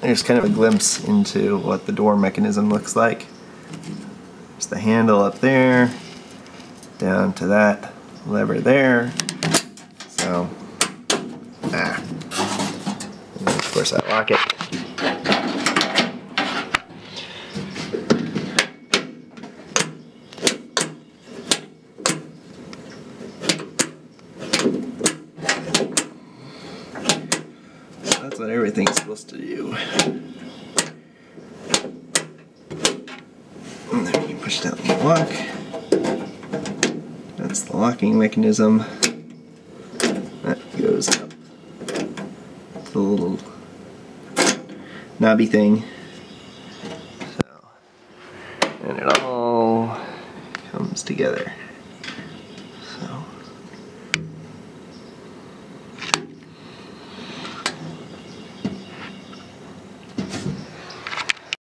There's kind of a glimpse into what the door mechanism looks like. There's the handle up there, down to that lever there. So, and then of course I lock it. That's what everything's supposed to do. And then you push down the lock. That's the locking mechanism. That goes up to the little knobby thing. So, and it all comes together.